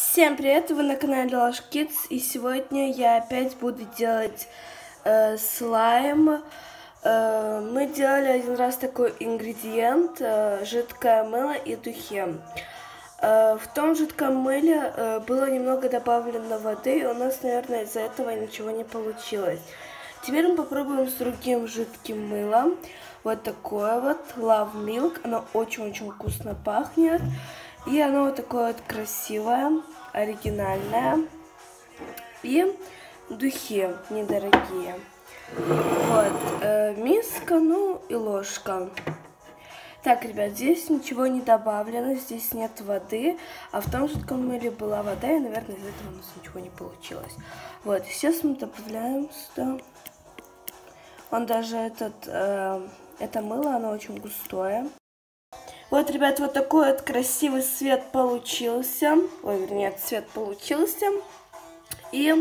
Всем привет, вы на канале Lush Kids, и сегодня я опять буду делать слайм. Мы делали один раз такой ингредиент, жидкое мыло и духи. В том жидком мыле было немного добавлено воды, и у нас, наверное, из-за этого ничего не получилось. Теперь мы попробуем с другим жидким мылом. Вот такое вот Love Milk, оно очень-очень вкусно пахнет. И оно вот такое вот красивое, оригинальное. И духи недорогие. Вот, миска, ну и ложка. Так, ребят, здесь ничего не добавлено, здесь нет воды, а в том жидком мыле была вода, и, наверное, из этого у нас ничего не получилось. Вот, сейчас мы добавляем сюда. Он даже это мыло, оно очень густое. Вот, ребят, вот такой вот красивый цвет получился. Ой, вернее, цвет получился. И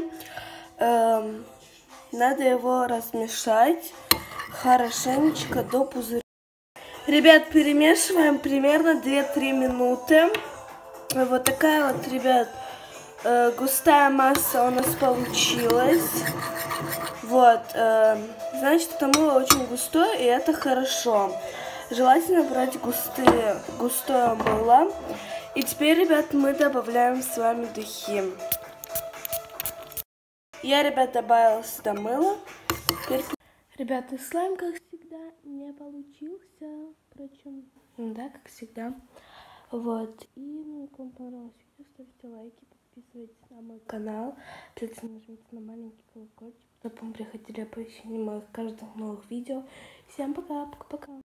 надо его размешать хорошенечко до пузыря. Ребят, перемешиваем примерно 2-3 минуты. Вот такая вот, ребят, густая масса у нас получилась. Вот, значит, это мыло очень густое, и это хорошо. Желательно брать густое мыло. И теперь, ребят, мы добавляем с вами духи. Я, ребят, добавила сюда мыло. Теперь... Ребята, слайм, как всегда, не получился. Впрочем, да, как всегда. Вот. И, если вам понравилось видео, ставьте лайки, подписывайтесь на мой канал. Обязательно нажмите на маленький колокольчик, чтобы вам приходили оповещения моих каждых новых видео. Всем пока, пока-пока.